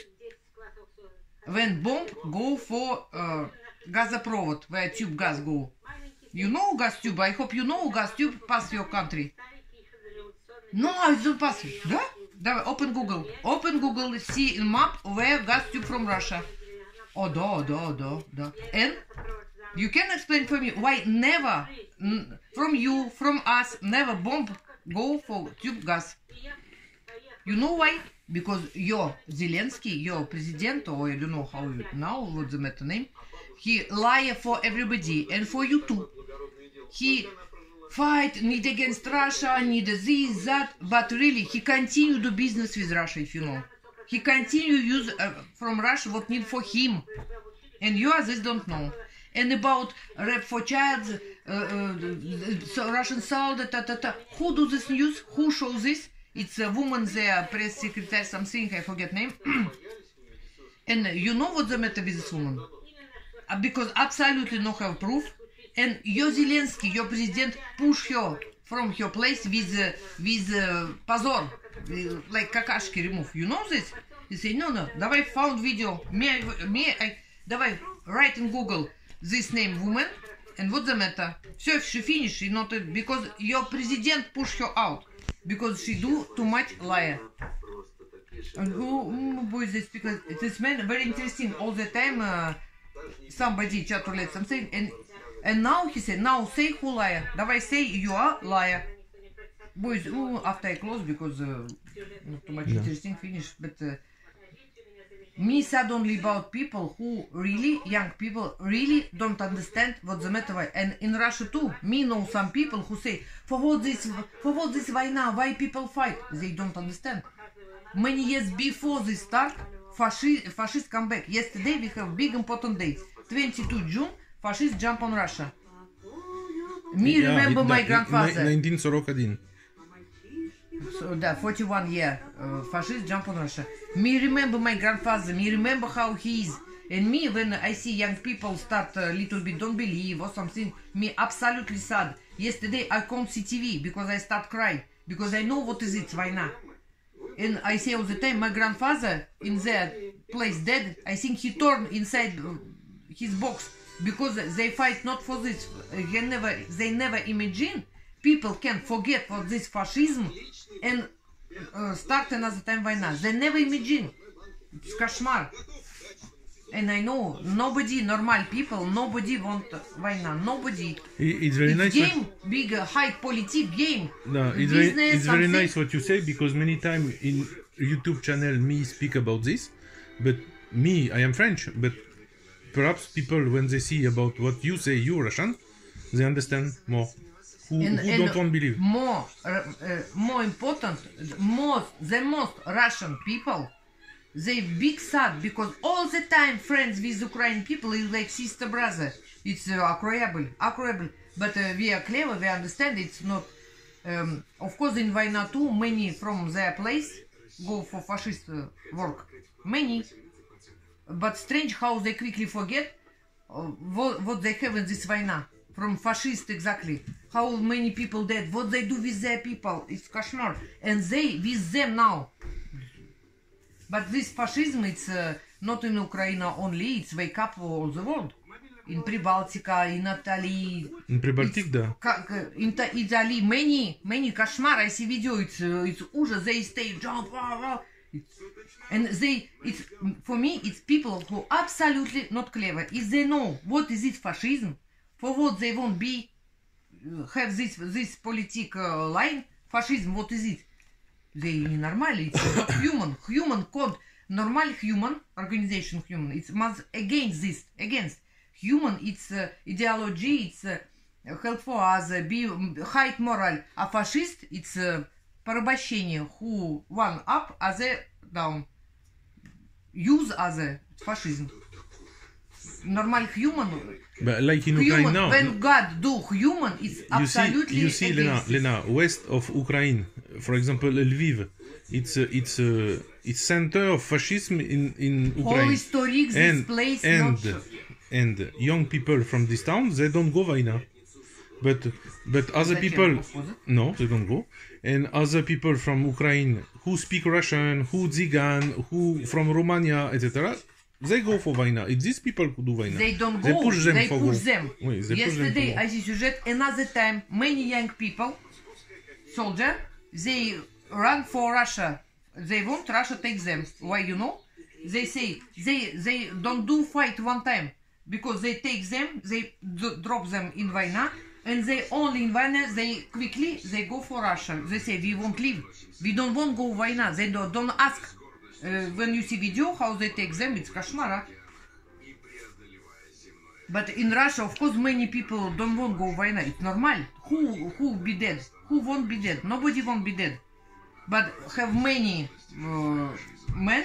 when bomb go for uh, газопровод, where tube gas go? You know gas tube? I hope you know gas tube pass your country. No, I don't pass it. Да? Давай, open Google. Open Google, see in map where gas tube from Russia. Oh, да, да, да, да. And you can explain for me why never from you, from us, never bomb go for tube gas. You know why? Because your Zelensky, your president, or I don't know how you now, what's the matter name, he lie for everybody and for you too. He fight, need against Russia, need this, that, but really he continue do business with Russia, if you know. He continue use uh, from Russia what need for him. And you others don't know. And about rap for child, uh, uh, so Russian soldier, ta, ta, ta. Who do this news? Who shows this? It's a woman there, press secretary, something, I forget name. And you know what's the matter with this woman? Uh, because absolutely no have proof. And your Zelensky, your president, push her from her place with, uh, with uh, позор, uh, like какашки remove. You know this? You say, no, no, давай found video. Me, me, I, давай write in Google this name woman. And what's the matter? So if she finish, she not, because your president push her out. Because she do too much liar. And oh, boys, they speak like this man very interesting all the time. Uh, somebody chat or let something, and and now he said, now say who liar. Давай say you are liar. Boys, oh, after I close because uh, not too much yeah. interesting finish, but uh, me sad only about people who really young people really don't understand what's the matter. And in Russia too, me know some people who say for what this for what this война, why people fight. They don't understand. Many years before this start, fascist fascist come back. Yesterday we have big important date. twenty-second of June, fascists jump on Russia. Me yeah, remember it, my grandfather. nineteen forty-one. So да, forty-one year, uh, fascists jump on Russia. Me remember my grandfather, me remember how he is. And me, when I see young people start a little bit don't believe or something, me absolutely sad. Yesterday I can't see T V because I start crying. Because I know what is it, война. And I say all the time, my grandfather in their place dead, I think he torn inside his box. Because they fight not for this. They never, they never imagine people can forget for this fascism and uh, start another time война. They never imagine. It's кошмар. And I know nobody, normal people, nobody want война. Nobody. It's very It's nice. game, big, uh, high politics game. No, it's very, Business, it's very something. nice what you say, because many times in YouTube channel me speak about this, but me, I am French, but perhaps people when they see about what you say, you Russian, they understand more. Who, And, who and don't want to believe. more, uh, uh, more important, most, the most Russian people, they big sad because all the time friends with Ukrainian people is like sister brother. It's uh, agreeable, agreeable. But uh, we are clever, we understand it's not. Um, of course, in Vaina too, many from their place go for fascist uh, work. Many. But strange how they quickly forget uh, what, what they have in this Vaina. From fascist exactly. How many people dead, what they do with their people. It's кошмар. And they with them now. But this fascism, it's uh, not in Ukraine only, it's wake up all the world. In Pribaltica, in Italy. In Pribaltic, да. In Italy, many, many кошмар. I see video, it's, uh, it's ужас. They stay, jump, wow, wow. It's, and they, it's, for me, it's people who absolutely not clever. If they know what is it fascism, for what they won't be, have this, this political line, fascism, what is it? They normal, it's not human, human code, normal human, organization human, it's must against this, against human, it's uh, ideology, it's uh, help for us, uh, be high moral, a fascist, it's uh, порабощение, who one up, other down, use other, fascism. Normal human, But like in human, Ukraine now, when God do human, it's you absolutely see, you see, Lena, against it. Lena, west of Ukraine, for example, Lviv, it's uh, it's uh, it's center of fascism in in Whole Ukraine. historic, this and place and not... and young people from this town, they don't go Vaina, but but other They people, can go, no, they don't go, and other people from Ukraine who speak Russian, who Zygan, who from Romania, et cetera. They go for Vaina. It's these people who do Vaina. They don't go, They push them they for push go. them. Oui, they push them Yesterday, for go. I see сюжет, another time, many young people, soldier, they run for Russia. They want Russia take them. Why, you know? They say, they they don't do fight one time. Because they take them, they d drop them in Vaina, and they only in Vaina, they quickly, they go for Russia. They say, we won't leave. We don't want go Vaina. They don't, don't ask. Uh, when you see video how they take them, it's кошмар. But in Russia, of course, many people don't want go война. It's normal. Who who be dead? Who won't be dead? Nobody won't be dead. But have many uh, men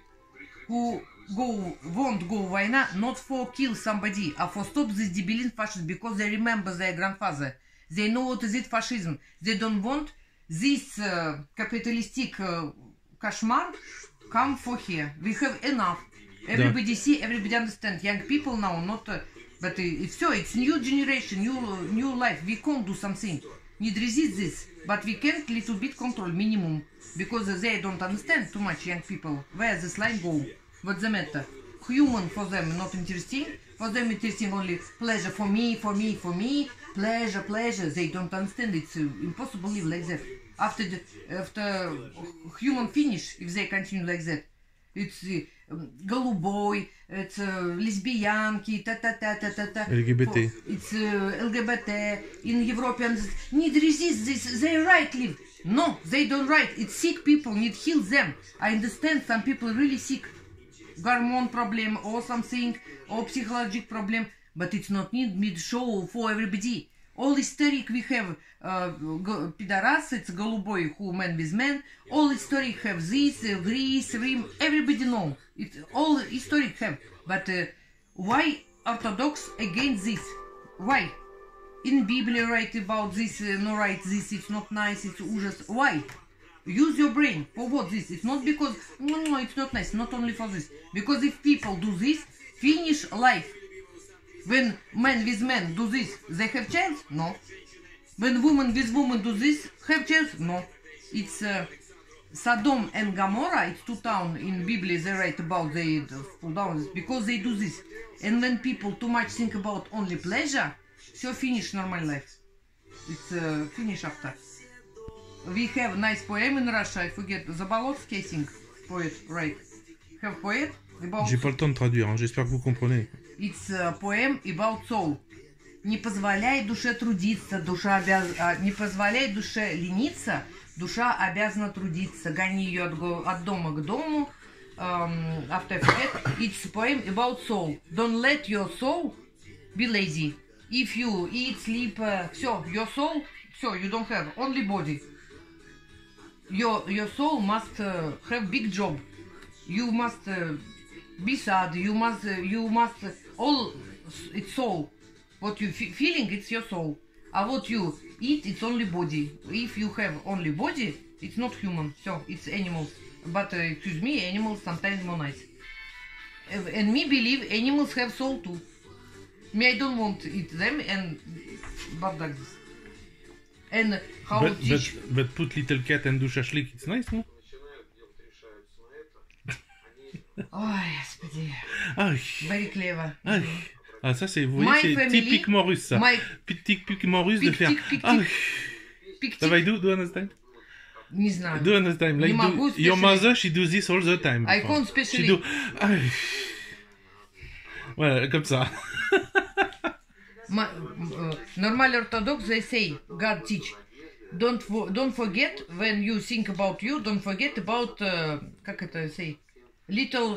who go won't go война not for kill somebody, or for stop this debilin fascism, because they remember their grandfather. They know what is it fascism. They don't want this uh, capitalistic uh, кошмар come for here. We have enough. Everybody see, everybody understand. Young people now, not, uh, but uh, it's so. It's new generation, new new life. We can't do something. Need resist this, but we can little bit control minimum because they don't understand too much. Young people, where this line go? What's the matter? Human for them not interesting. For them interesting only pleasure for me, for me, for me. Pleasure, pleasure. They don't understand. It's uh, impossible live like that. After the, after human finish, if they continue like that, it's uh, голубой, it's uh, lesbianки, ta-ta-ta-ta-ta-ta. L G B T. It's uh, L G B T. In Europeans need resist this. They right live. No, they don't right. It's sick people need heal them. I understand some people really sick, hormone problem or something or psychological problem, but it's not need mid show for everybody. All historic we have uh, пидорас, it's голубой who man with man. All historic have this, uh, Greece, Rim, everybody know. It's all historic have. But uh, why Orthodox against this? Why? In Bible write about this, uh, no write this, it's not nice, it's ужас. Why? Use your brain. For what this? It's not because, no, no, it's not nice, not only for this. Because if people do this, finish life. When man with man do this, they have chance? No. When woman with woman do this, have chance? No. It's uh, Sodom and Gomorrah, it's two towns in Bible they write about they pull down this, because they do this. And when people too much think about only pleasure, so finish normal life. It's uh, finish after. We have nice poem in Russia, I forget, Zabolotsky, I think, poet, right? have poet about... J'ai pas le temps de traduire, hein. J'espère que vous comprenez. It's a poem about soul. Не позволяй душе трудиться, душа обяз... Не позволяй душе лениться, душа обязана трудиться. Гони ее от, го... от дома к дому. Um, after I forget, it's a poem about soul. Don't let your soul be lazy. If you eat, sleep, uh, все, your soul, все, you don't have, only body. Your, your soul must uh, have big job. You must uh, be sad, you must, uh, you must, uh, all, it's soul. What you fe feeling, it's your soul. А what you eat, it's only body. If you have only body, it's not human, все, it's animals. But, uh, excuse me, animals sometimes more nice. And me believe animals have soul too. Me, I don't want to eat them, and but like this. And how but, teach... but, but put little cat and do shashlik, it's nice, no? Ой, господи. Ah, Very clever. ah, ah, ça c'est, vous voyez, c'est typiquement russe, ça. My... Typiquement russe de faire... Pic, pic, Ah, pic, ça va, do, do understand? Не знаю. Do understand? Like, do, your mother, she does this all the time. I can't especially. She do... Ah, voilà, comme ça. My, uh, normal Orthodox, they say, God teach. Don't for, don't forget, when you think about you, don't forget about, uh, как это say, little,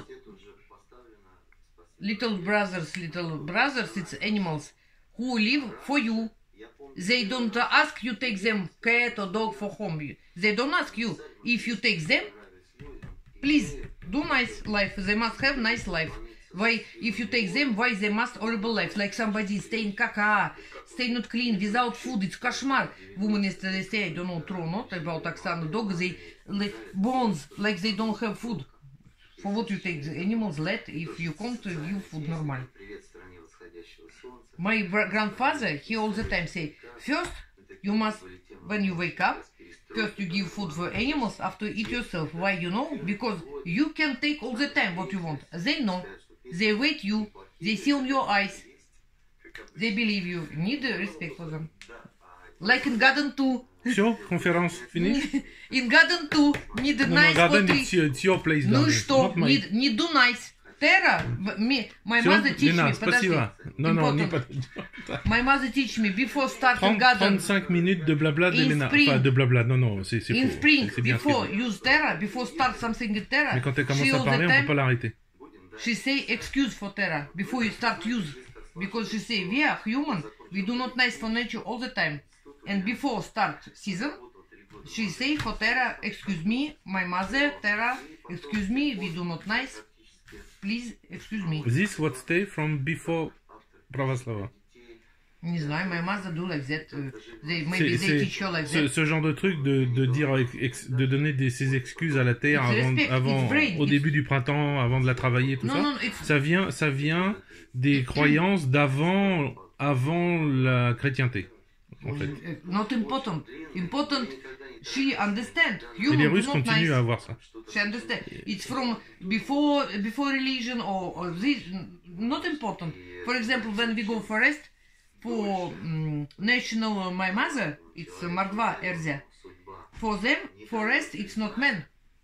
little brothers, little brothers, it's animals, who live for you. They don't ask you take them cat or dog for home. They don't ask you. If you take them, please, do nice life. They must have nice life. Why, if you take them, why they must horrible life? Like somebody staying caca, stay not clean, without food, it's кошмар. Women yesterday say, I don't know, true or not, about Oksana dog, they, like, bones, like they don't have food. For what you take the animals, let, if you come to you food normal. My grandfather, he all the time say, first, you must, when you wake up, first you give food for animals, after eat yourself. Why, you know? Because you can take all the time what you want. They know. They wait you. They see on your eyes. They believe you. Need respect for them. Like in garden too. Все, conférence finie? In garden too. Need no, nice. No, garden, it's, it's your place. Ну что? Need, need do nice. Terra, me, my Все? mother teach Lena, me. спасибо. Non, non, не pas... My mother teach me before starting garden. trente-cinq minutes de blabla de Lena. Spring, enfin, de blabla, non, non, c'est faux. In spring, bien before use Terra, before start something in Terra. Mais quand elle commence à parler, on ne peut pas l'arrêter. She say excuse for Terra before you start use. Because she say we are human, we do not nice for nature all the time. And before start season, she say for Terra, excuse me, my mother, Terra, excuse me, we do not nice. Please, excuse me. This what stay from before Pravoslava. Не знаю, my mother do like that. Uh, they, maybe they teach her like ce, that. Ce genre de truc de, de dire, ex, de donner des, ses excuses à la terre avant, avant au début du printemps, avant de la travailler, tout no, ça. No, ça vient, ça vient des croyances d'avant, avant la chrétienté. En fait. Not important. Important. She understand. Et les Russes continuent nice. à avoir ça. She understand. It's from before before religion or, or this. Not important. For example, when we go forest for um, national, uh, my mother, it's uh, Mordva Erzia. For them, forest, it's not men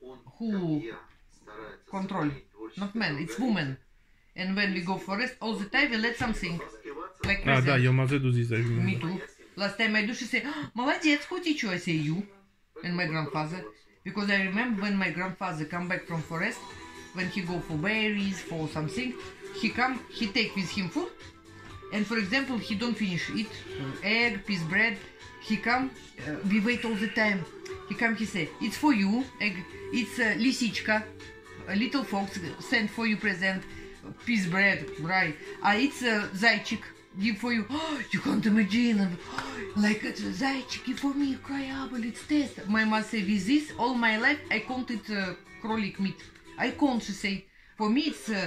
who control. Not men. It's women. And when we go forest, all the time we let something like present. Ah, да, your mother does this. Me too. Last time I do, she say, oh, молодец, who teach you? I say, you. And my grandfather. Because I remember when my grandfather come back from forest, when he go for berries, for something, he come, he take with him food. And for example, he don't finish eat uh, egg, piece bread. He come, uh, we wait all the time. He come, he say, it's for you, egg. It's uh, lisichka, a little fox sent for you present, piece bread, right? Ah, it's uh, zайчик. Give for you. Oh, you can't imagine. Oh, like it's зайчики for me. Корабль, it's taste. My mother say, with this, all my life, I can't eat uh, кролик meat. I can't, she say. For me, it's uh,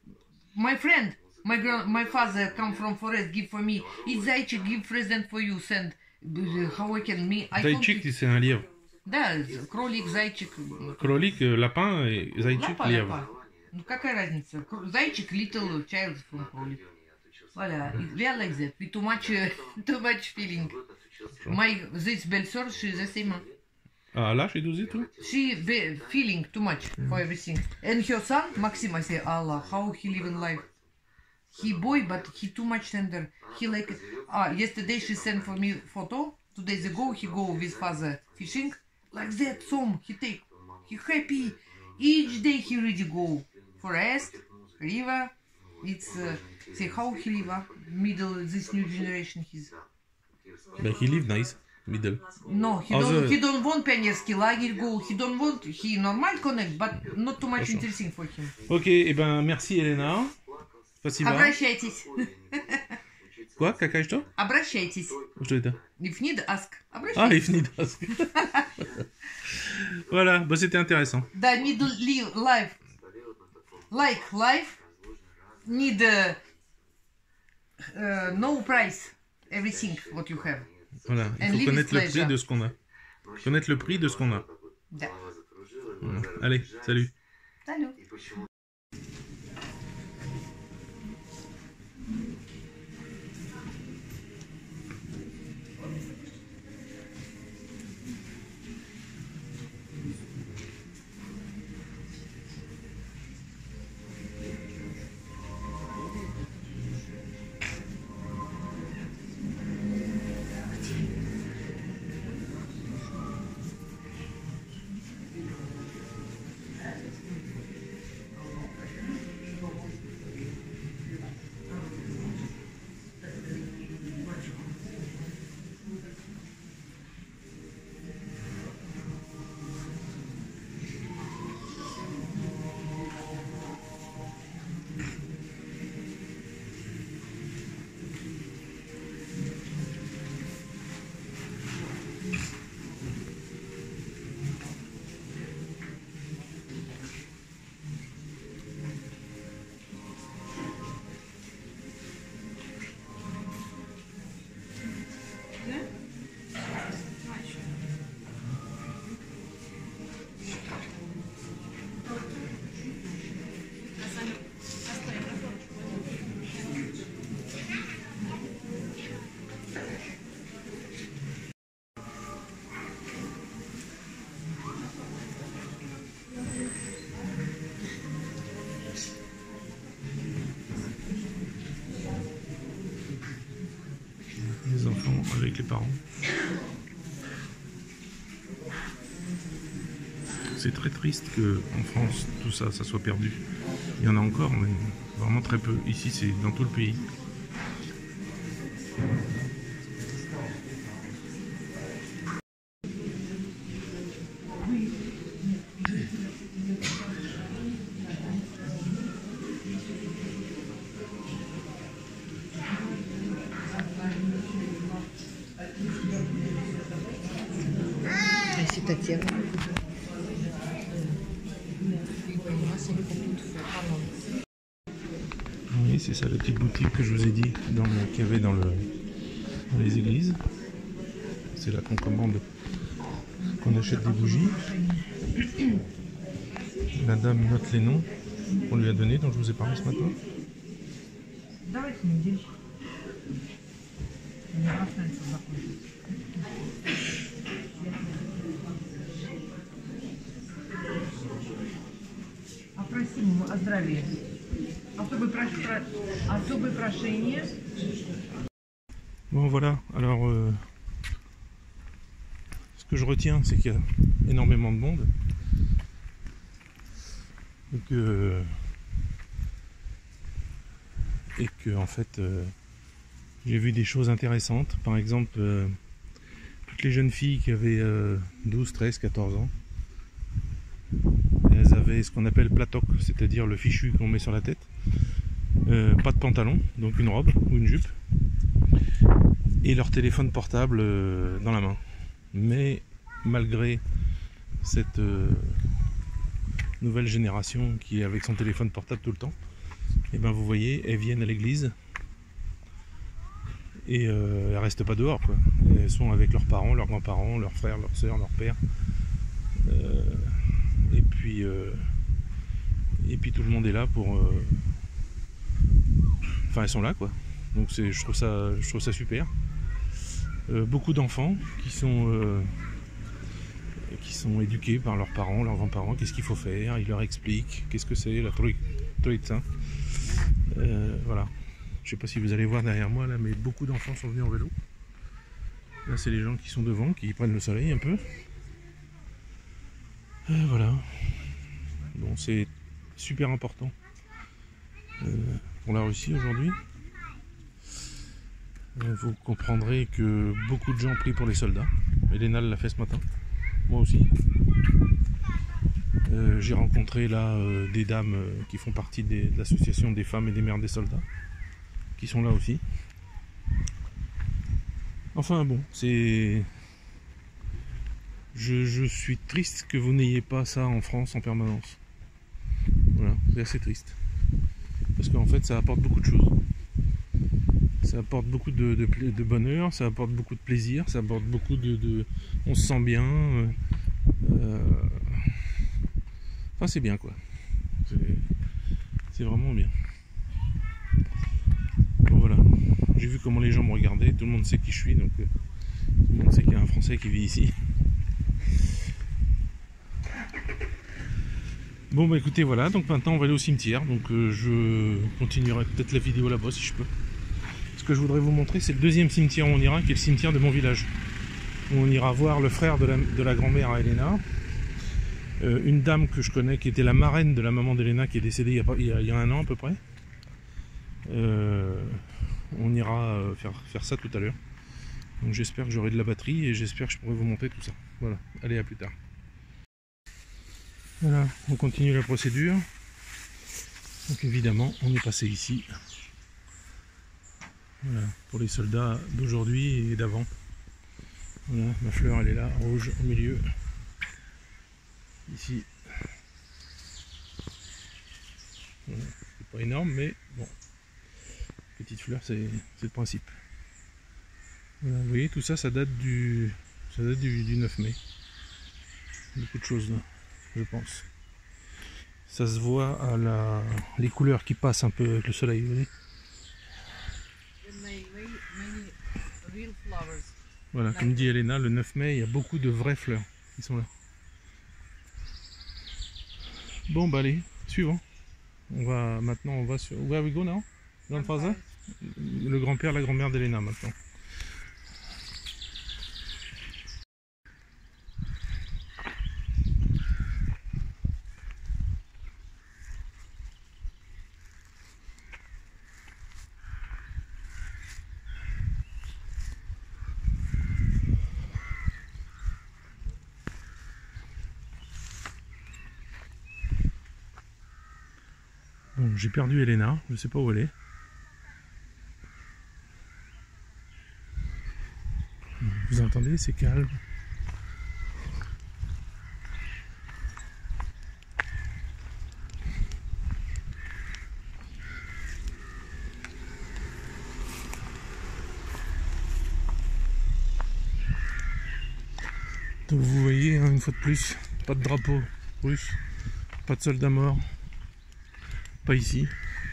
my friend. My grand, my father come from forest, give for me. It's зайчик, give present for you, send. How I can me? I Зайчик, c'est un lièvre. Да, кролик, зайчик. Кролик, lapin, et зайчик, lièvre. Ну какая разница? Зайчик, little child from кролик. Voilà, we are like that. We too much, uh, too much feeling. My this belle sœur, she's the same. Ah, là, chez douze et tout? She ve- feeling too much for everything. And her son, Maxim, I say, Allah, how he live in life. He boy, but he too much tender. He like, ah, yesterday she sent for me photo. Two days ago he go with father fishing. Like that, some he take. He happy. Each day he really go. Forest, river. It's, uh, say, how he live, uh, middle, this new generation he's. But he live nice, middle. No, he Also- don't. He don't want pionierski lager go. He don't want. He normal connect, but not too much Хорошо. interesting for him. Ok, et ben merci Elena. Спасибо. Обращайтесь. Quoi, какая что? Обращайтесь. Что это? If need, ask. Ah, Обращайтесь. if need ask. Voilà, bah, c'était intéressant. Да, need live life. Like life. Need uh, uh, no price. Everything what you have. Voilà, il And faut live connaître is le prix pleasure. de ce qu'on a. Connaître le prix de ce qu'on a. Да. Voilà. Allez, salut. Salut. Les enfants avec les parents. C'est très triste que en France tout ça, ça soit perdu. Il y en a encore, mais vraiment très peu. Ici, c'est dans tout le pays. Ici, Tatiana. Oui, c'est ça la petite boutique que je vous ai dit dans le- qu'il y avait dans, le, dans les églises. C'est là qu'on commande, qu'on achète des bougies. La dame note les noms qu'on lui a donnés, dont je vous ai parlé ce matin. Давайте недельку. Мне останется закончить. А просим о здравии. Особое, прош... про- Особое прошение. Bon voilà, alors euh, ce que je retiens c'est qu'il y a énormément de monde et que et que en fait euh, j'ai vu des choses intéressantes, par exemple euh, toutes les jeunes filles qui avaient euh, douze, treize, quatorze ans, elles avaient ce qu'on appelle platoc, c'est-à-dire le fichu qu'on met sur la tête, euh, pas de pantalon, donc une robe ou une jupe, et leur téléphone portable euh, dans la main. Mais malgré cette euh, nouvelle génération qui est avec son téléphone portable tout le temps, et ben vous voyez, elles viennent à l'église et euh, elles restent pas dehors, quoi. Elles sont avec leurs parents, leurs grands-parents, leurs frères, leurs sœurs, leurs pères, euh, et puis euh, et puis tout le monde est là pour euh, enfin elles sont là, quoi. Donc c'est, je trouve ça je trouve ça super. Euh, beaucoup d'enfants qui sont euh, qui sont éduqués par leurs parents, leurs grands-parents, qu'est-ce qu'il faut faire, ils leur expliquent qu'est-ce que c'est la Troïtsa. Euh, voilà. Je sais pas si vous allez voir derrière moi là, mais beaucoup d'enfants sont venus en vélo. Là c'est les gens qui sont devant, qui prennent le soleil un peu. Euh, voilà. Bon, c'est super important euh, pour la Russie aujourd'hui. Euh, vous comprendrez que beaucoup de gens prient pour les soldats. Elena l'a fait ce matin. Moi aussi. Euh, J'ai rencontré là euh, des dames euh, qui font partie des, de l'association des femmes et des mères des soldats, qui sont là aussi. Enfin bon, c'est... Je, je suis triste que vous n'ayez pas ça en France en permanence. Voilà, c'est assez triste. Parce qu'en fait, ça apporte beaucoup de choses. Ça apporte beaucoup de, de, de bonheur, ça apporte beaucoup de plaisir, ça apporte beaucoup de... de on se sent bien. Euh, enfin, c'est bien, quoi. C'est vraiment bien. Bon, voilà. J'ai vu comment les gens me regardaient. Tout le monde sait qui je suis, donc... Euh, tout le monde sait qu'il y a un Français qui vit ici. Bon bah écoutez, voilà, donc maintenant on va aller au cimetière, donc euh, je continuerai peut-être la vidéo là-bas si je peux. Ce que je voudrais vous montrer, c'est le deuxième cimetière où on ira, qui est le cimetière de mon village. Où on ira voir le frère de la, de la grand-mère à Elena, euh, une dame que je connais qui était la marraine de la maman d'Elena qui est décédée il y, a pas, il, y a, il y a un an à peu près. Euh, on ira faire, faire ça tout à l'heure. Donc j'espère que j'aurai de la batterie et j'espère que je pourrai vous montrer tout ça. Voilà, allez, à plus tard. Voilà, on continue la procédure. Donc évidemment, on est passé ici. Voilà, pour les soldats d'aujourd'hui et d'avant. Voilà, ma fleur elle est là, rouge au milieu. Ici. Voilà, c'est pas énorme, mais bon. Petite fleur, c'est le principe. Voilà, vous voyez, tout ça, ça date du, ça date du, du neuf mai. Beaucoup de choses là, je pense. Ça se voit à la, les couleurs qui passent un peu avec le soleil, vous voyez. Voilà, comme dit Elena, le neuf mai, il y a beaucoup de vraies fleurs qui sont là. Bon, bah allez, suivant. On va maintenant, on va sur. Where we go now? Grandfather? Le grand-père, la grand-mère d'Elena maintenant. Bon, j'ai perdu Elena, je sais pas où elle est. Vous entendez, c'est calme. Donc vous voyez, hein, une fois de plus, pas de drapeau russe, pas de soldats morts, pas ici.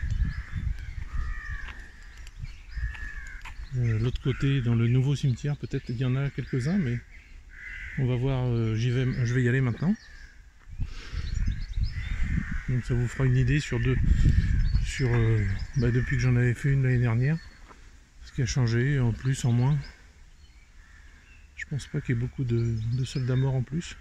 Euh, L'autre côté, dans le nouveau cimetière, peut-être il y en a quelques-uns, mais on va voir, euh, j'y vais, je vais y aller maintenant. Donc ça vous fera une idée sur deux, sur euh, bah, depuis que j'en avais fait une l'année dernière, ce qui a changé, en plus, en moins. Je pense pas qu'il y ait beaucoup de, de soldats morts en plus.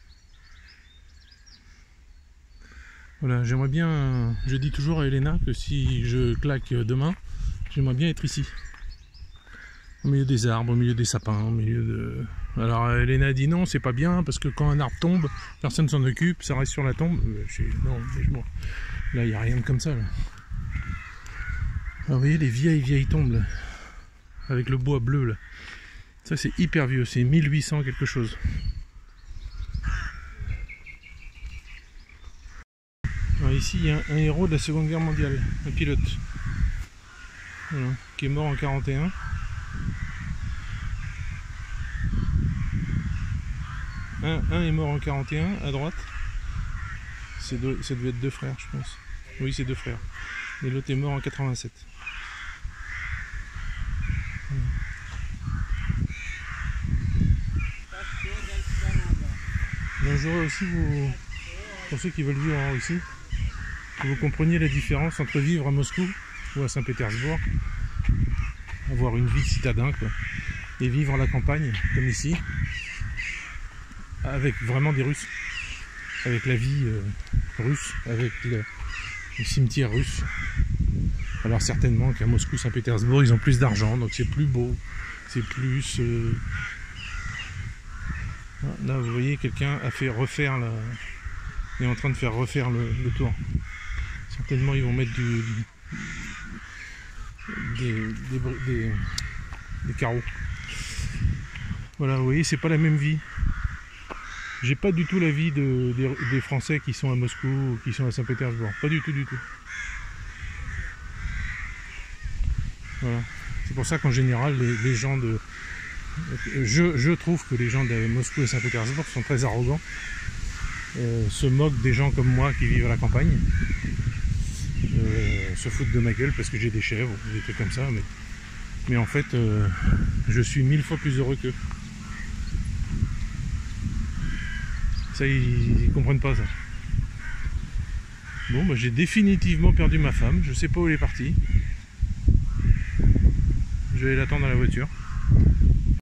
Voilà, j'aimerais bien, je dis toujours à Elena que si je claque demain, j'aimerais bien être ici. Au milieu des arbres, au milieu des sapins, au milieu de... Alors Elena a dit non, c'est pas bien, parce que quand un arbre tombe, personne s'en occupe, ça reste sur la tombe. Je... Non, mais je... Là, il n'y a rien de comme ça. Là. Alors, vous voyez les vieilles, vieilles tombes, là, avec le bois bleu, là. Ça, c'est hyper vieux, c'est mille huit cents quelque chose. Alors, ici, il y a un, un héros de la Seconde Guerre mondiale, un pilote, voilà, qui est mort en quarante et un. Un, un est mort en quarante et un, à droite. Ça devait être deux frères, je pense. Oui, c'est deux frères. Et l'autre est mort en quatre-vingt-sept. Donc j'aurais aussi, vous, pour ceux qui veulent vivre en Russie, que vous compreniez la différence entre vivre à Moscou ou à Saint-Pétersbourg, avoir une vie de citadin, quoi, et vivre à la campagne, comme ici, avec vraiment des Russes, avec la vie euh, russe, avec le, le cimetière russe. Alors certainement qu'à Moscou, Saint-Pétersbourg, ils ont plus d'argent, donc c'est plus beau, c'est plus... Euh... Là, vous voyez, quelqu'un a fait refaire la... Il est en train de faire refaire le, le tour. Certainement, ils vont mettre du... du... Des, des, des, des carreaux. Voilà, vous voyez, c'est pas la même vie. J'ai pas du tout la vie de, des, des Français qui sont à Moscou ou qui sont à Saint-Pétersbourg. Pas du tout, du tout. Voilà. C'est pour ça qu'en général, les, les gens de... Je, je trouve que les gens de Moscou et Saint-Pétersbourg sont très arrogants. Euh, se moquent des gens comme moi qui vivent à la campagne. Euh, se foutent de ma gueule parce que j'ai des chèvres, des trucs comme ça. Mais, mais en fait, euh, je suis mille fois plus heureux qu'eux. Ça, ils, ils comprennent pas ça. Bon, bah, j'ai définitivement perdu ma femme. Je sais pas où elle est partie. Je vais l'attendre à la voiture.